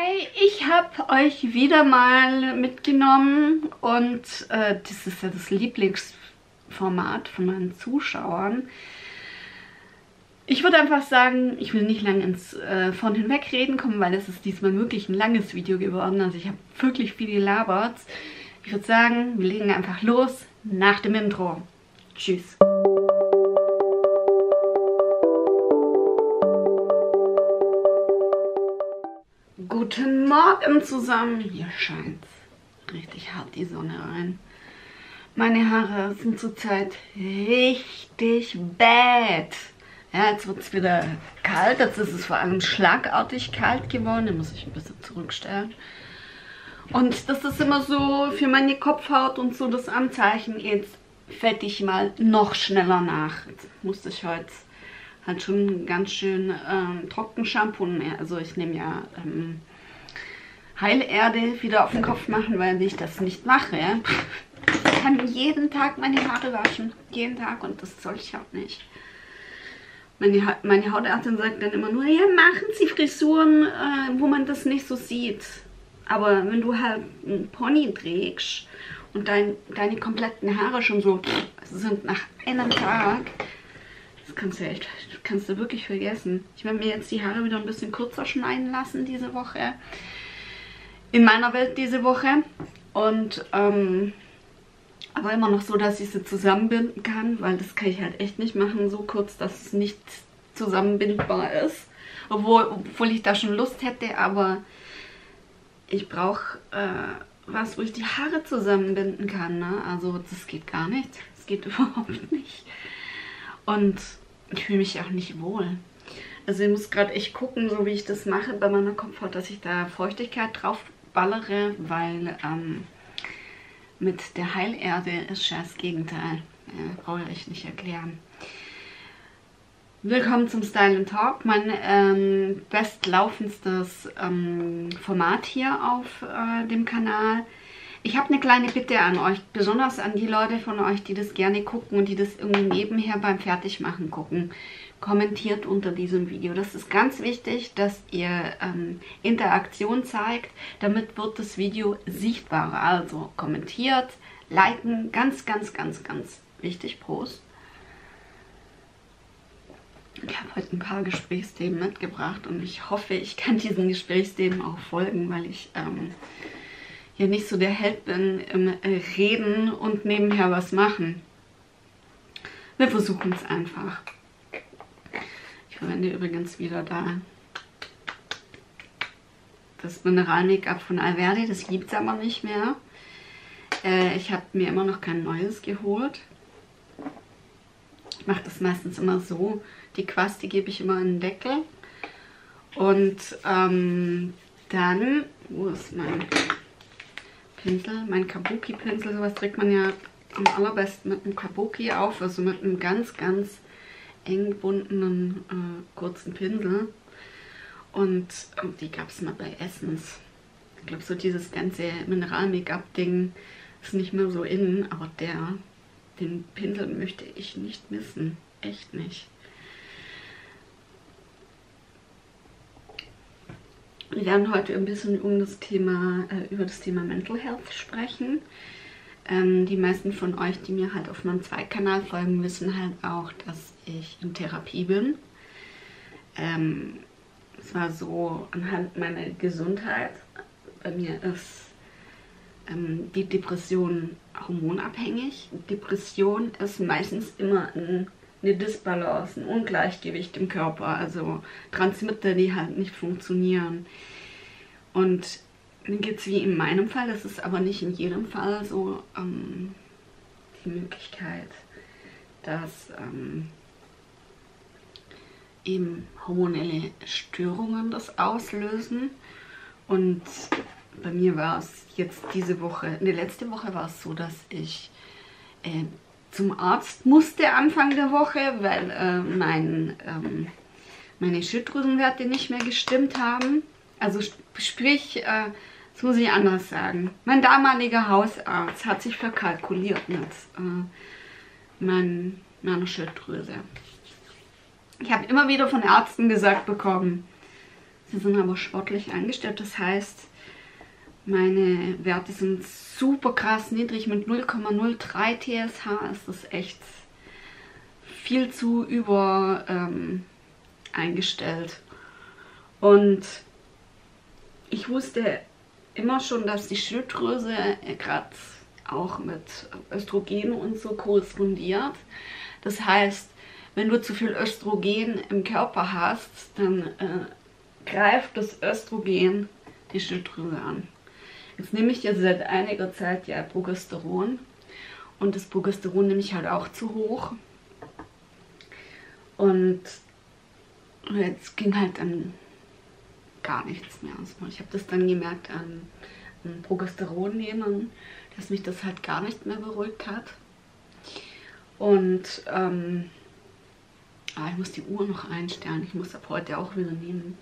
Hey, ich habe euch wieder mal mitgenommen und das ist ja das Lieblingsformat von meinen Zuschauern. Ich würde einfach sagen, ich will nicht lange ins von hinwegreden kommen, weil es ist diesmal wirklich ein langes Video geworden. Also ich habe wirklich viel gelabert. Ich würde sagen, wir legen einfach los nach dem Intro. Tschüss. Guten Morgen zusammen. Hier scheint richtig hart die Sonne rein. Meine Haare sind zurzeit richtig bad. Ja, jetzt wird es wieder kalt. Jetzt ist es vor allem schlagartig kalt geworden. Da muss ich ein bisschen zurückstellen. Und das ist immer so für meine Kopfhaut und so das Anzeichen. Jetzt fette ich mal noch schneller nach. Jetzt musste ich heute halt schon ganz schön trocken Shampoo. Also ich nehme ja Heilerde wieder auf den Kopf machen, weil ich das nicht mache. Ja? Ich kann jeden Tag meine Haare waschen. Jeden Tag, und das soll ich auch nicht. Meine Hautärztin sagt dann immer nur, ja, machen Sie Frisuren, wo man das nicht so sieht. Aber wenn du halt einen Pony trägst und deine kompletten Haare schon so sind nach einem Tag, das kannst du wirklich vergessen. Ich werde mir jetzt die Haare wieder ein bisschen kürzer schneiden lassen diese Woche. In meiner Welt diese Woche. Und aber immer noch so, dass ich sie zusammenbinden kann, weil das kann ich halt echt nicht machen, so kurz, dass es nicht zusammenbindbar ist. Obwohl ich da schon Lust hätte, aber ich brauche was, wo ich die Haare zusammenbinden kann. Ne? Also das geht gar nicht. Das geht überhaupt nicht. Und ich fühle mich auch nicht wohl. Also ich muss gerade echt gucken, so wie ich das mache bei meiner Kopfhaut, dass ich da Feuchtigkeit drauf ballere, weil mit der Heilerde ist ja das Gegenteil. Ja, brauche ich nicht erklären. Willkommen zum Style & Talk, mein bestlaufendstes Format hier auf dem Kanal. Ich habe eine kleine Bitte an euch, besonders an die Leute von euch, die das gerne gucken und die das irgendwie nebenher beim Fertigmachen gucken. Kommentiert unter diesem Video. Das ist ganz wichtig, dass ihr Interaktion zeigt. Damit wird das Video sichtbarer. Also kommentiert, liken, ganz, ganz, ganz, ganz wichtig. Prost. Ich habe heute ein paar Gesprächsthemen mitgebracht und ich hoffe, ich kann diesen Gesprächsthemen auch folgen, weil ich hier nicht so der Held bin im Reden und nebenher was machen. Wir versuchen es einfach. Ich verwende übrigens wieder da das Mineral-Make-up von Alverde. Das gibt es aber nicht mehr. Ich habe mir immer noch kein neues geholt. Ich mache das meistens immer so. Die Quaste gebe ich immer in den Deckel. Und dann, wo ist mein Pinsel? Mein Kabuki-Pinsel. Sowas trägt man ja am allerbesten mit einem Kabuki auf. Also mit einem ganz, ganz eng gebundenen kurzen Pinsel. Und die gab es mal bei Essence. Ich glaube, so dieses ganze Mineral-Make-up-Ding ist nicht mehr so in, aber den Pinsel möchte ich nicht missen. Echt nicht. Wir werden heute ein bisschen über das Thema Mental Health sprechen. Die meisten von euch, die mir halt auf meinem Zweitkanal folgen, wissen halt auch, dass ich in Therapie bin. Es war so anhand meiner Gesundheit. Bei mir ist die Depression hormonabhängig. Depression ist meistens immer eine Disbalance, ein Ungleichgewicht im Körper, also Transmitter, die halt nicht funktionieren. Und dann gibt es wie in meinem Fall, das ist aber nicht in jedem Fall so, die Möglichkeit, dass eben hormonelle Störungen das auslösen. Und bei mir war es jetzt letzte Woche war es so, dass ich zum Arzt musste Anfang der Woche, weil meine Schilddrüsenwerte nicht mehr gestimmt haben. Also sprich, das muss ich anders sagen. Mein damaliger Hausarzt hat sich verkalkuliert mit meiner Schilddrüse. Ich habe immer wieder von Ärzten gesagt bekommen, Sie sind aber sportlich eingestellt, das heißt, meine Werte sind super krass niedrig mit 0,03 TSH. Ist das echt viel zu über eingestellt. Und ich wusste immer schon, dass die Schilddrüse gerade auch mit Östrogen und so korrespondiert. Das heißt, wenn du zu viel Östrogen im Körper hast, dann greift das Östrogen die Schilddrüse an. Jetzt nehme ich ja seit einiger Zeit ja Progesteron und das Progesteron nehme ich halt auch zu hoch. Und jetzt ging halt dann gar nichts mehr. Ich habe das dann gemerkt an Progesteron nehmen, dass mich das halt gar nicht mehr beruhigt hat. Und ich muss die Uhr noch einstellen. Ich muss ab heute auch wieder nehmen.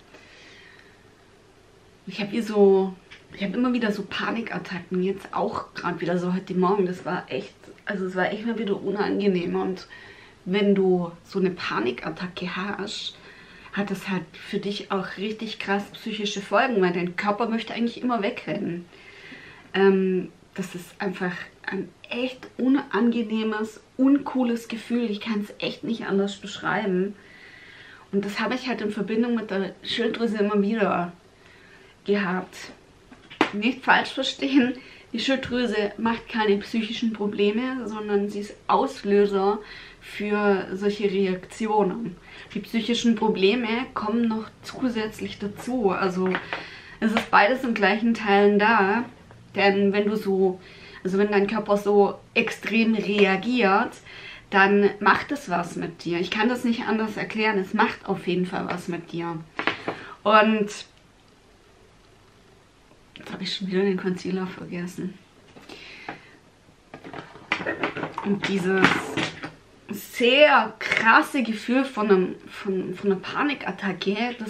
Ich habe immer wieder so Panikattacken. Jetzt auch gerade wieder so heute Morgen. Das war echt, also es war echt mal wieder unangenehm. Und wenn du so eine Panikattacke hast, hat das halt für dich auch richtig krass psychische Folgen, weil dein Körper möchte eigentlich immer wegrennen. Das ist einfach ein echt unangenehmes, uncooles Gefühl. Ich kann es echt nicht anders beschreiben. Und das habe ich halt in Verbindung mit der Schilddrüse immer wieder gehabt. Nicht falsch verstehen, die Schilddrüse macht keine psychischen Probleme, sondern sie ist Auslöser für solche Reaktionen. Die psychischen Probleme kommen noch zusätzlich dazu. Also es ist beides in gleichen Teilen da. Denn wenn wenn dein Körper so extrem reagiert, dann macht es was mit dir. Ich kann das nicht anders erklären. Es macht auf jeden Fall was mit dir. Und jetzt habe ich schon wieder den Concealer vergessen. Und dieses sehr krasse Gefühl von einer Panikattacke, das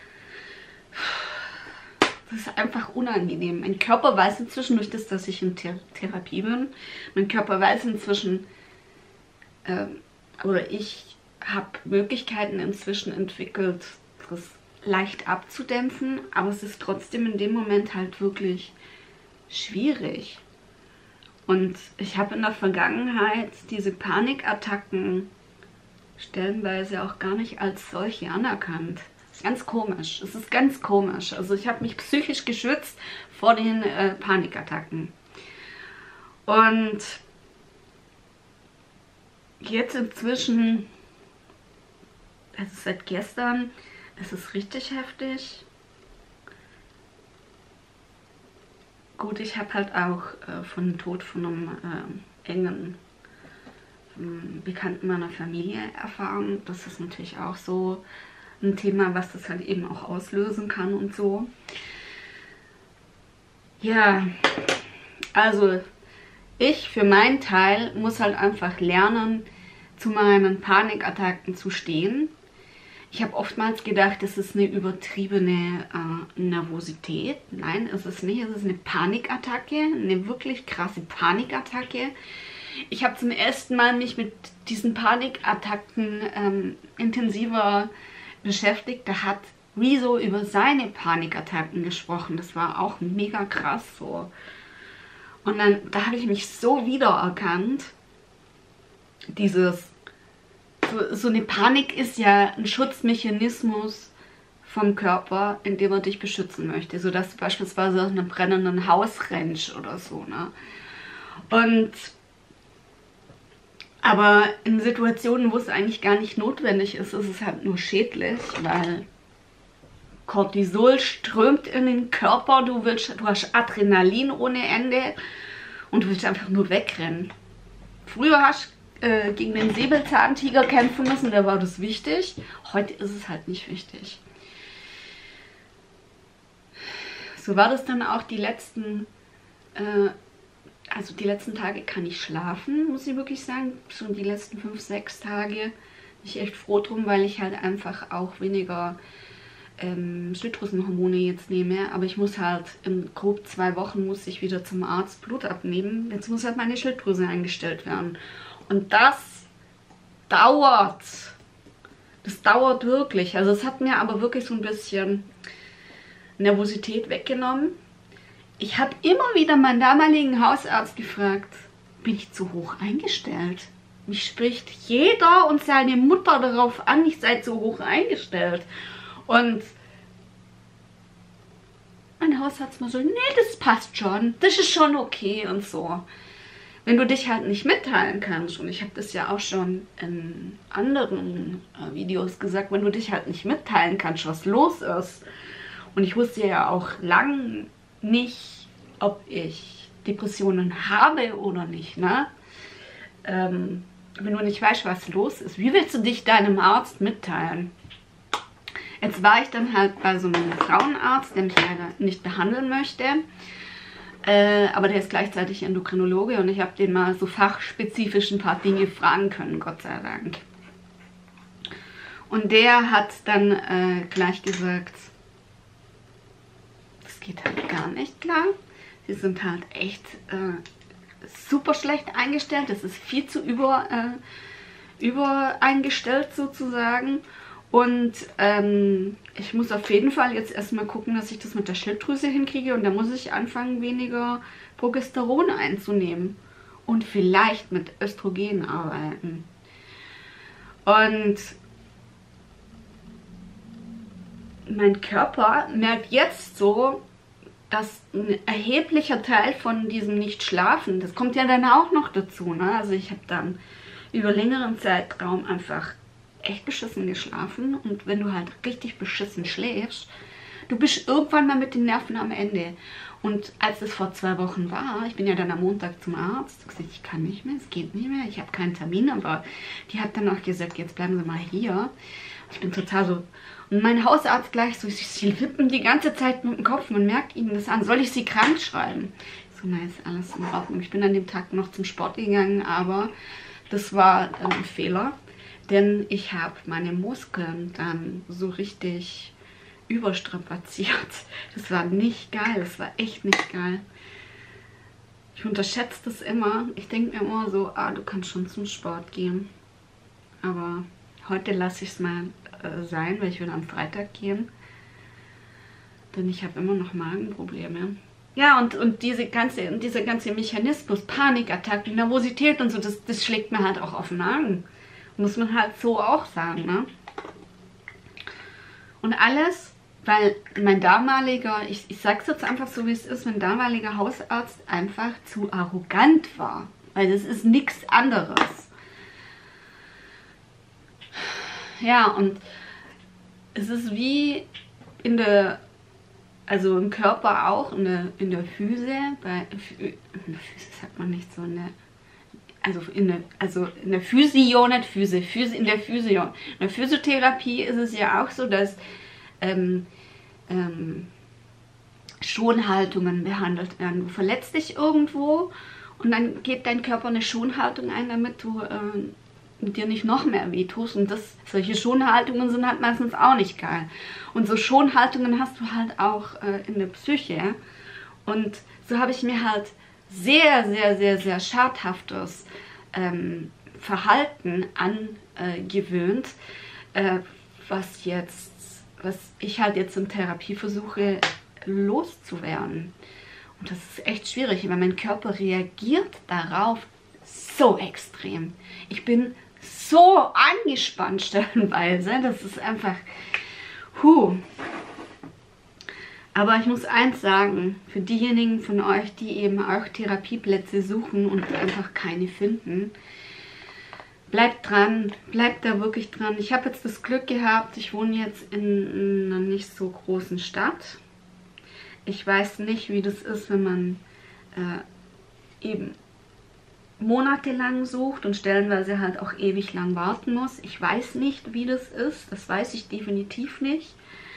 ist einfach unangenehm. Mein Körper weiß inzwischen, durch das, dass ich in Therapie bin, mein Körper weiß inzwischen, oder ich habe Möglichkeiten inzwischen entwickelt, das leicht abzudämpfen, aber es ist trotzdem in dem Moment halt wirklich schwierig. Und ich habe in der Vergangenheit diese Panikattacken stellenweise auch gar nicht als solche anerkannt. Ganz komisch. Es ist ganz komisch. Also ich habe mich psychisch geschützt vor den Panikattacken. Und jetzt inzwischen, also seit gestern, es ist richtig heftig. Gut, ich habe halt auch von dem Tod von einem engen Bekannten meiner Familie erfahren. Das ist natürlich auch so ein Thema, was das halt eben auch auslösen kann und so. Ja, also ich für meinen Teil muss halt einfach lernen, zu meinen Panikattacken zu stehen. Ich habe oftmals gedacht, das ist eine übertriebene Nervosität. Nein, es ist nicht. Es ist eine Panikattacke, eine wirklich krasse Panikattacke. Ich habe zum ersten Mal mich mit diesen Panikattacken intensiver beschäftigt. Da hat Rezo über seine Panikattacken gesprochen. Das war auch mega krass so. Und dann, da habe ich mich so wiedererkannt. So eine Panik ist ja ein Schutzmechanismus vom Körper, in dem er dich beschützen möchte. So dass du beispielsweise aus einem brennenden Haus rennst oder so, ne? Aber in Situationen, wo es eigentlich gar nicht notwendig ist, ist es halt nur schädlich, weil Cortisol strömt in den Körper, du hast Adrenalin ohne Ende und du willst einfach nur wegrennen. Früher hast du gegen den Säbelzahntiger kämpfen müssen, da war das wichtig. Heute ist es halt nicht wichtig. So war das dann auch die letzten Tage kann ich schlafen, muss ich wirklich sagen. Schon die letzten 5, 6 Tage bin ich echt froh drum, weil ich halt einfach auch weniger Schilddrüsenhormone jetzt nehme. Aber ich muss halt in grob 2 Wochen muss ich wieder zum Arzt Blut abnehmen. Jetzt muss halt meine Schilddrüse eingestellt werden. Und das dauert. Das dauert wirklich. Also es hat mir aber wirklich so ein bisschen Nervosität weggenommen. Ich habe immer wieder meinen damaligen Hausarzt gefragt, bin ich zu hoch eingestellt? Mich spricht jeder und seine Mutter darauf an, ich sei zu hoch eingestellt. Und mein Hausarzt mal so, nee, das passt schon, das ist schon okay und so. Wenn du dich halt nicht mitteilen kannst, und ich habe das ja auch schon in anderen Videos gesagt, wenn du dich halt nicht mitteilen kannst, was los ist. Und ich wusste ja auch lang nicht, ob ich Depressionen habe oder nicht, ne? Wenn du nicht weißt, was los ist, wie willst du dich deinem Arzt mitteilen? Jetzt war ich dann halt bei so einem Frauenarzt, der mich leider nicht behandeln möchte. Aber der ist gleichzeitig Endokrinologe und ich habe den mal so fachspezifisch ein paar Dinge fragen können, Gott sei Dank. Und der hat dann gleich gesagt, das geht halt gar nicht klar. Sie sind halt echt super schlecht eingestellt, das ist viel zu übereingestellt sozusagen. Und ich muss auf jeden Fall jetzt erstmal gucken, dass ich das mit der Schilddrüse hinkriege. Und da muss ich anfangen, weniger Progesteron einzunehmen. Und vielleicht mit Östrogen arbeiten. Und mein Körper merkt jetzt so, dass ein erheblicher Teil von diesem Nicht-Schlafen, das kommt ja dann auch noch dazu, ne? Also ich habe dann über längeren Zeitraum einfach echt beschissen geschlafen, und wenn du halt richtig beschissen schläfst, du bist irgendwann mal mit den Nerven am Ende. Und als es vor 2 Wochen war, ich bin ja dann am Montag zum Arzt, gesagt, ich kann nicht mehr, es geht nicht mehr, ich habe keinen Termin, aber die hat dann auch gesagt, jetzt bleiben Sie mal hier. Ich bin total so, und mein Hausarzt gleich so, sie wippen die ganze Zeit mit dem Kopf, man merkt ihnen das an, soll ich sie krank schreiben? So, na, ist alles in Ordnung. Ich bin an dem Tag noch zum Sport gegangen, aber das war ein Fehler. Denn ich habe meine Muskeln dann so richtig überstrapaziert. Das war nicht geil, das war echt nicht geil. Ich unterschätze das immer. Ich denke mir immer so, du kannst schon zum Sport gehen. Aber heute lasse ich es mal sein, weil ich will am Freitag gehen. Denn ich habe immer noch Magenprobleme. Ja, und dieser ganze Mechanismus, Panikattacken, Nervosität und so, das schlägt mir halt auch auf den Magen. Muss man halt so auch sagen, ne? Und alles, weil mein damaliger, ich sag's jetzt einfach so, wie es ist, mein damaliger Hausarzt einfach zu arrogant war. Weil das ist nichts anderes. Ja, und es ist wie in der, also im Körper auch, in der Füße, in der Füße sagt man nicht so, ne? In der Physio, nicht Füße, in der Physio. In der Physiotherapie ist es ja auch so, dass Schonhaltungen behandelt werden. Du verletzt dich irgendwo und dann geht dein Körper eine Schonhaltung ein, damit du dir nicht noch mehr wehtust. Und solche Schonhaltungen sind halt meistens auch nicht geil. Und so Schonhaltungen hast du halt auch in der Psyche. Und so habe ich mir halt sehr, sehr, sehr, sehr schadhaftes Verhalten angewöhnt, was ich halt jetzt in Therapie versuche loszuwerden. Und das ist echt schwierig, weil mein Körper reagiert darauf so extrem. Ich bin so angespannt stellenweise, das ist einfach, Aber ich muss eins sagen, für diejenigen von euch, die eben auch Therapieplätze suchen und einfach keine finden, bleibt dran, bleibt da wirklich dran. Ich habe jetzt das Glück gehabt, ich wohne jetzt in einer nicht so großen Stadt. Ich weiß nicht, wie das ist, wenn man eben monatelang sucht und stellenweise halt auch ewig lang warten muss. Ich weiß nicht, wie das ist, das weiß ich definitiv nicht.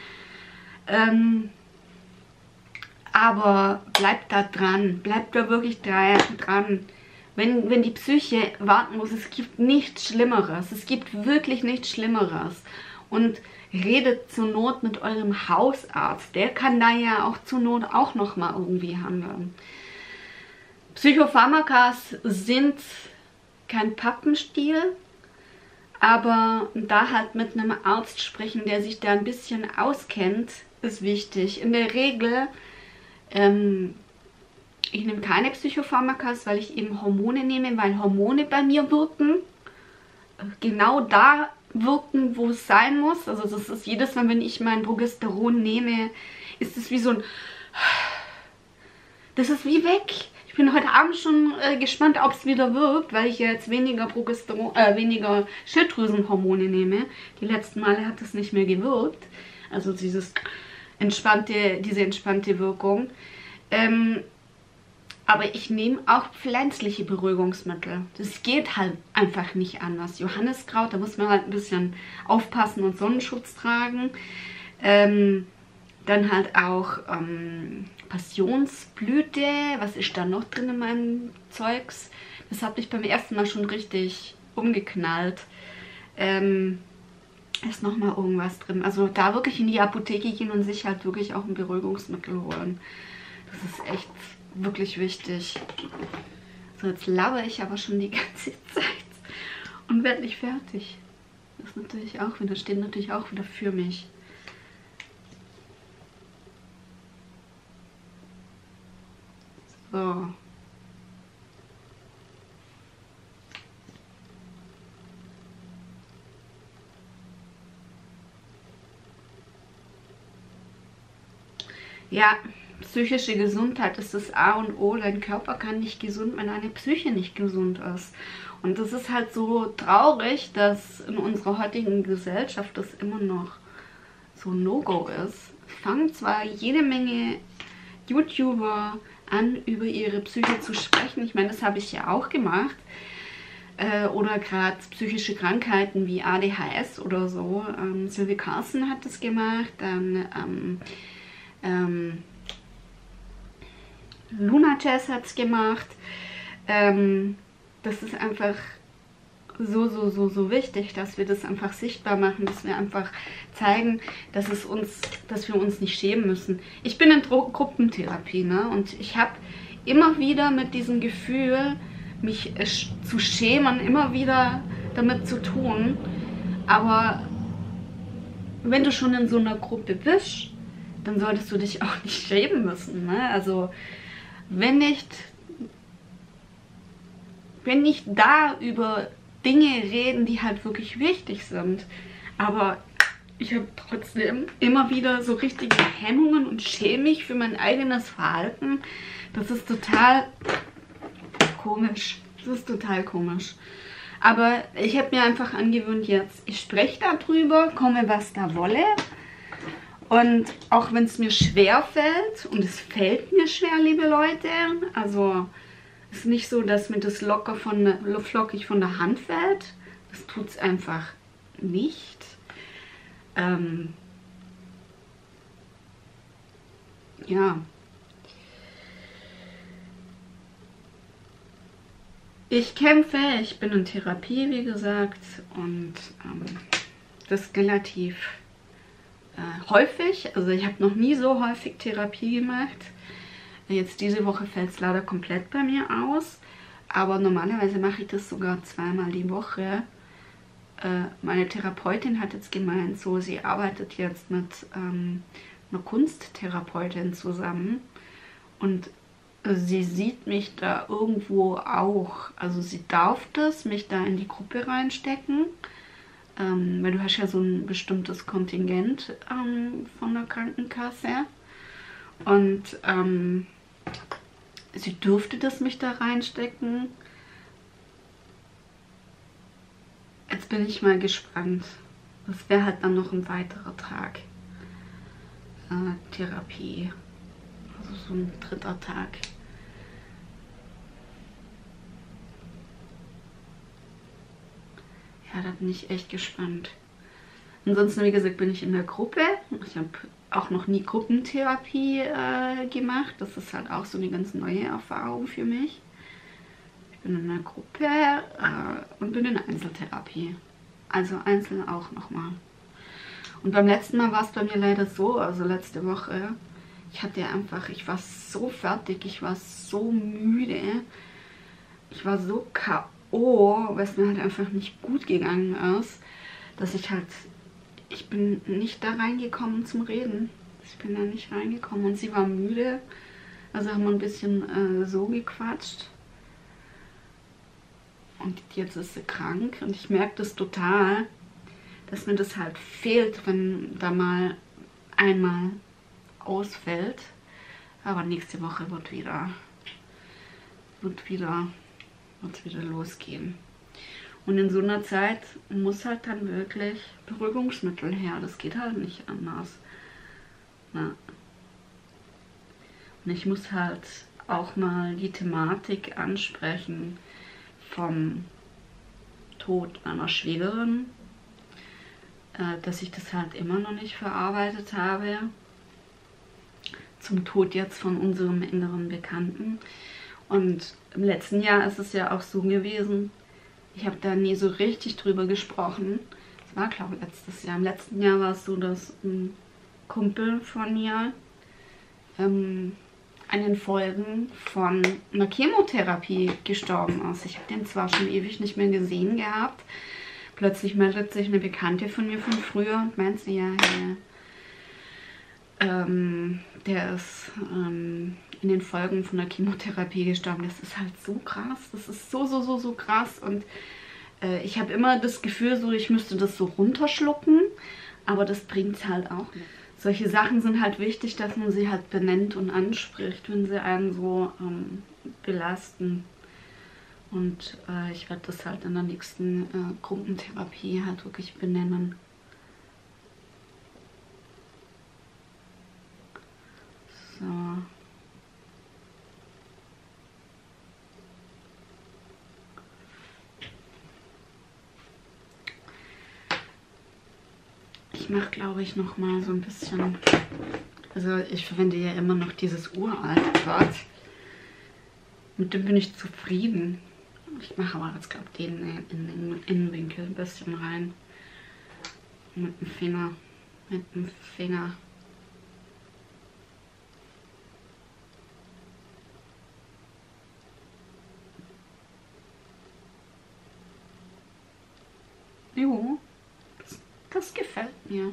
Aber bleibt da dran, bleibt da wirklich dran. Wenn die Psyche warten muss, es gibt nichts Schlimmeres, es gibt wirklich nichts Schlimmeres. Und redet zur Not mit eurem Hausarzt, der kann da ja auch zur Not auch nochmal irgendwie handeln. Psychopharmakas sind kein Pappenstiel, aber da halt mit einem Arzt sprechen, der sich da ein bisschen auskennt, ist wichtig. In der Regel, ich nehme keine Psychopharmaka, weil ich eben Hormone nehme, weil Hormone bei mir wirken. Genau da wirken, wo es sein muss. Also das ist jedes Mal, wenn ich mein Progesteron nehme, ist es wie so ein... Das ist wie weg. Ich bin heute Abend schon gespannt, ob es wieder wirkt, weil ich jetzt weniger weniger Schilddrüsenhormone nehme. Die letzten Male hat es nicht mehr gewirkt. Also diese entspannte Wirkung. Aber ich nehme auch pflanzliche Beruhigungsmittel. Das geht halt einfach nicht anders. Johanniskraut, da muss man halt ein bisschen aufpassen und Sonnenschutz tragen. Dann halt auch Passionsblüte. Was ist da noch drin in meinem Zeugs? Das habe ich beim ersten Mal schon richtig umgeknallt. Ist nochmal irgendwas drin. Also da wirklich in die Apotheke gehen und sich halt wirklich auch ein Beruhigungsmittel holen. Das ist echt wirklich wichtig. So, jetzt labere ich aber schon die ganze Zeit und werde nicht fertig. Das ist natürlich auch wieder, steht natürlich auch wieder für mich. So. Ja, psychische Gesundheit ist das A und O. Dein Körper kann nicht gesund, wenn deine Psyche nicht gesund ist. Und das ist halt so traurig, dass in unserer heutigen Gesellschaft das immer noch so ein No-Go ist. Es fangen zwar jede Menge YouTuber an, über ihre Psyche zu sprechen. Ich meine, das habe ich ja auch gemacht. Oder gerade psychische Krankheiten wie ADHS oder so. Sylvie Carlson hat das gemacht. Dann Luna Jazz hat es gemacht. Das ist einfach so wichtig, dass wir das einfach sichtbar machen, dass wir einfach zeigen, dass wir uns nicht schämen müssen. Ich bin in Gruppentherapie, ne? Und ich habe immer wieder mit diesem Gefühl, mich zu schämen, immer wieder damit zu tun. Aber wenn du schon in so einer Gruppe bist, dann solltest du dich auch nicht schämen müssen, ne? Also wenn nicht da über Dinge reden, die halt wirklich wichtig sind. Aber ich habe trotzdem immer wieder so richtige Hemmungen und schäme mich für mein eigenes Verhalten. Das ist total komisch. Das ist total komisch. Aber ich habe mir einfach angewöhnt jetzt, ich spreche darüber, komme was da wolle. Und auch wenn es mir schwer fällt, und es fällt mir schwer, liebe Leute, also es ist nicht so, dass mir das flockig von der Hand fällt. Das tut es einfach nicht. Ja. Ich kämpfe, ich bin in Therapie, wie gesagt, und das ist relativ häufig. Also ich habe noch nie so häufig Therapie gemacht. Jetzt diese Woche fällt es leider komplett bei mir aus, aber normalerweise mache ich das sogar 2-mal die Woche. Meine Therapeutin hat jetzt gemeint, so sie arbeitet jetzt mit einer Kunsttherapeutin zusammen und sie sieht mich da irgendwo auch. Also sie darf das, mich da in die Gruppe reinstecken, weil du hast ja so ein bestimmtes Kontingent von der Krankenkasse und sie dürfte das mich da reinstecken. Jetzt bin ich mal gespannt. Das wäre halt dann noch ein weiterer Tag. Therapie. Also so ein 3. Tag. Ja, da bin ich echt gespannt. Ansonsten, wie gesagt, bin ich in der Gruppe. Ich habe auch noch nie Gruppentherapie gemacht. Das ist halt auch so eine ganz neue Erfahrung für mich. Ich bin in einer Gruppe und bin in Einzeltherapie. Also einzeln auch nochmal. Und beim letzten Mal war es bei mir leider so, also letzte Woche, ich war so fertig, ich war so müde, ich war so K.O., weil es mir halt einfach nicht gut gegangen ist, dass ich bin nicht da reingekommen zum Reden. Ich bin da nicht reingekommen und sie war müde. Also haben wir ein bisschen so gequatscht. Und jetzt ist sie krank und ich merke das total, dass mir das halt fehlt, wenn da mal einmal ausfällt. Aber nächste Woche wird wieder losgehen. Und in so einer Zeit muss halt dann wirklich Beruhigungsmittel her. Das geht halt nicht anders. Ja. Und ich muss halt auch mal die Thematik ansprechen vom Tod meiner Schwägerin, dass ich das halt immer noch nicht verarbeitet habe. Zum Tod jetzt von unserem inneren Bekannten. Und im letzten Jahr ist es ja auch so gewesen, ich habe da nie so richtig drüber gesprochen. Das war, glaube ich, letztes Jahr. Im letzten Jahr war es so, dass ein Kumpel von mir an den Folgen von einer Chemotherapie gestorben ist. Ich habe den zwar schon ewig nicht mehr gesehen gehabt. Plötzlich meldet sich eine Bekannte von mir von früher und meint sie, ja, der ist in den Folgen von der Chemotherapie gestorben. Das ist halt so krass. Das ist so krass. Und ich habe immer das Gefühl, so ich müsste das so runterschlucken. Aber das bringt es halt auch nicht. Solche Sachen sind halt wichtig, dass man sie halt benennt und anspricht, wenn sie einen so belasten. Und ich werde das halt in der nächsten Gruppentherapie halt wirklich benennen. So. Ich mache, glaube ich, noch mal so ein bisschen, also ich verwende ja immer noch dieses uralte Quarz. Mit dem bin ich zufrieden. Ich mache aber jetzt, glaube ich, den in den Innenwinkel ein bisschen rein. Mit dem Finger. Jo. Das gefällt mir.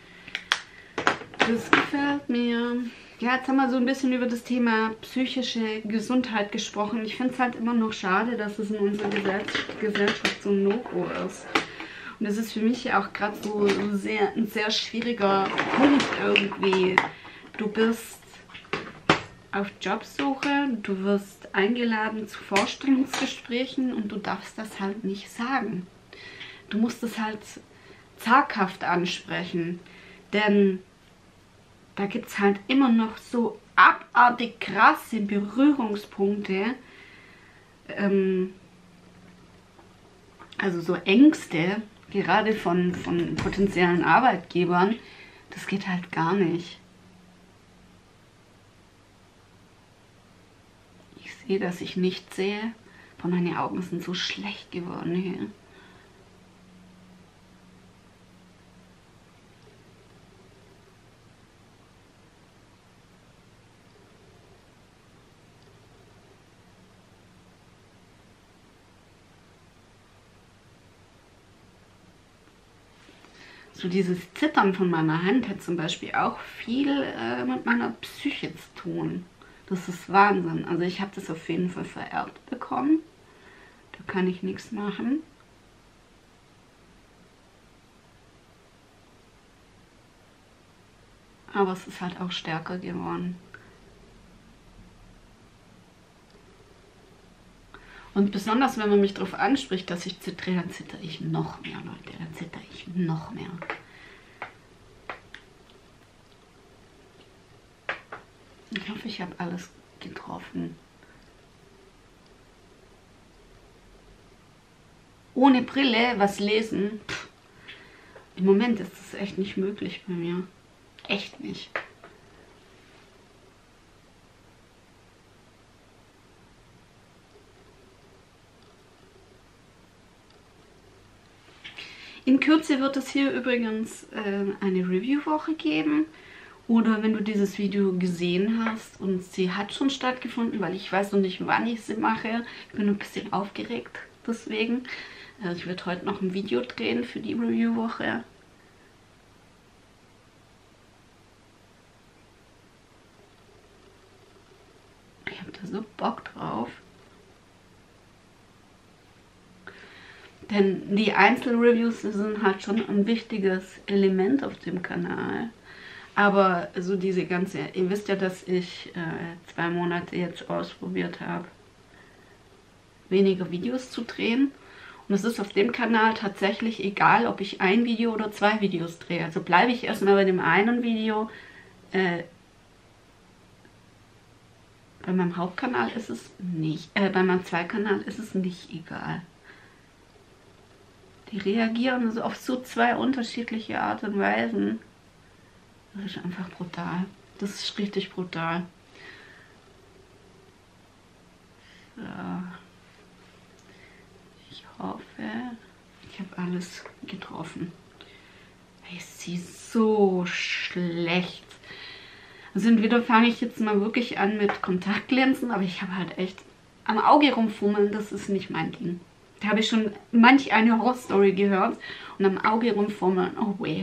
Das gefällt mir. Ja, jetzt haben wir so ein bisschen über das Thema psychische Gesundheit gesprochen. Ich finde es halt immer noch schade, dass es in unserer Gesellschaft so ein No-Go ist. Und das ist für mich ja auch gerade so ein sehr schwieriger Punkt irgendwie. Du bist auf Jobsuche, du wirst eingeladen zu Vorstellungsgesprächen und du darfst das halt nicht sagen. Du musst es halt zaghaft ansprechen, denn da gibt es halt immer noch so abartig krasse Berührungspunkte, also so Ängste, gerade von potenziellen Arbeitgebern, das geht halt gar nicht. Ich sehe, dass ich nicht sehe, aber meine Augen sind so schlecht geworden hier. So dieses Zittern von meiner Hand hat zum Beispiel auch viel mit meiner Psyche zu tun. Das ist Wahnsinn. Also ich habe das auf jeden Fall vererbt bekommen. Da kann ich nichts machen. Aber es ist halt auch stärker geworden. Und besonders, wenn man mich darauf anspricht, dass ich zittere, dann zittere ich noch mehr, Leute. Dann zittere ich noch mehr. Ich hoffe, ich habe alles getroffen. Ohne Brille was lesen? Pff, im Moment ist das echt nicht möglich bei mir. Echt nicht. In Kürze wird es hier übrigens eine Review-Woche geben. Oder wenn du dieses Video gesehen hast und sie hat schon stattgefunden, weil ich weiß noch nicht, wann ich sie mache. Ich bin ein bisschen aufgeregt deswegen. Ich werde heute noch ein Video drehen für die Review-Woche. da so Bock drauf. Denn die Einzelreviews sind halt schon ein wichtiges Element auf dem Kanal. Aber so diese ganze, ihr wisst ja, dass ich 2 Monate jetzt ausprobiert habe, weniger Videos zu drehen. Und es ist auf dem Kanal tatsächlich egal, ob ich ein Video oder 2 Videos drehe. Also bleibe ich erstmal bei dem einen Video. Bei meinem Hauptkanal ist es nicht, bei meinem Zweitkanal ist es nicht egal. Die reagieren also auf so 2 unterschiedliche Art und Weisen. Das ist einfach brutal. Das ist richtig brutal. So. Ich hoffe, ich habe alles getroffen. Es sieht so schlecht. Also entweder fange ich jetzt mal wirklich an mit Kontaktlinsen, aber ich habe halt echt am Auge rumfummeln, das ist nicht mein Ding. Da habe ich schon manch eine Horrorstory gehört und am Auge rumfummeln, oh weh.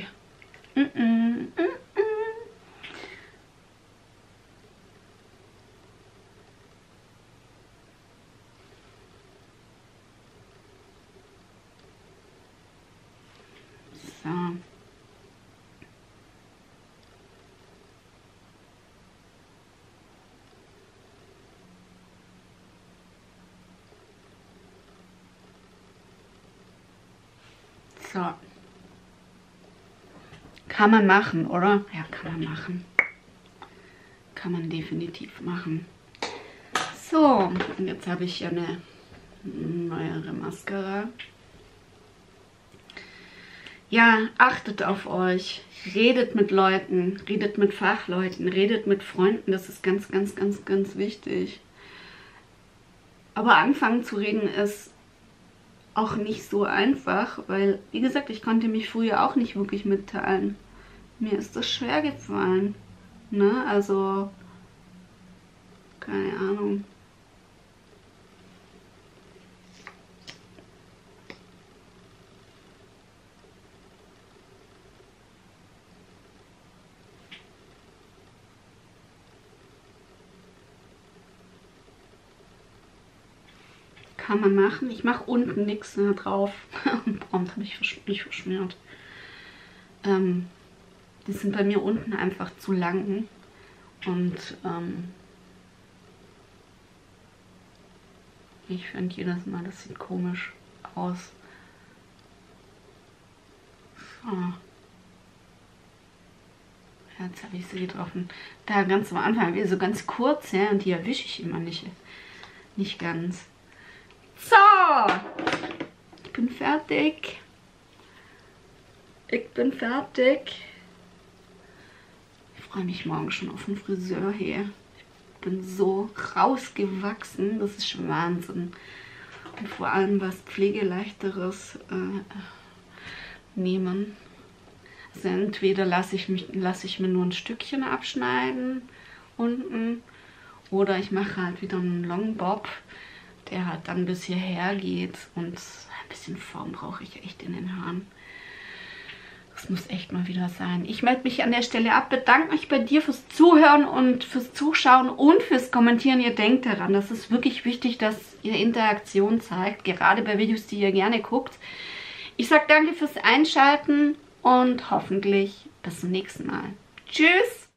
So. So. Kann man machen, oder? Ja, kann man machen. Kann man definitiv machen. So, und jetzt habe ich ja eine neuere Mascara. Ja, achtet auf euch. Redet mit Leuten, redet mit Fachleuten, redet mit Freunden. Das ist ganz, ganz, ganz, ganz wichtig. Aber anfangen zu reden ist auch nicht so einfach, weil, wie gesagt, ich konnte mich früher auch nicht wirklich mitteilen. Mir ist das schwer gefallen, ne, also, keine Ahnung. Kann man machen. Ich mache unten nichts mehr drauf. Prompt habe ich mich verschmiert. Die sind bei mir unten einfach zu lang. Und ich finde jedes Mal, das sieht komisch aus. So. Jetzt habe ich sie getroffen. Da ganz am Anfang, wie so ganz kurz, ja, und die erwische ich immer nicht ganz. So, ich bin fertig. Ich bin fertig. Ich freue mich morgen schon auf den Friseur hier. Ich bin so rausgewachsen, das ist Wahnsinn. Und vor allem was Pflegeleichteres nehmen. Also entweder lasse ich mir nur ein Stückchen abschneiden unten oder ich mache halt wieder einen Long Bob, der halt dann bis hierher geht und ein bisschen Form brauche ich echt in den Haaren. Das muss echt mal wieder sein. Ich melde mich an der Stelle ab, bedanke mich bei dir fürs Zuhören und fürs Zuschauen und fürs Kommentieren. Ihr denkt daran, das ist wirklich wichtig, dass ihr Interaktion zeigt, gerade bei Videos, die ihr gerne guckt. Ich sage danke fürs Einschalten und hoffentlich bis zum nächsten Mal. Tschüss!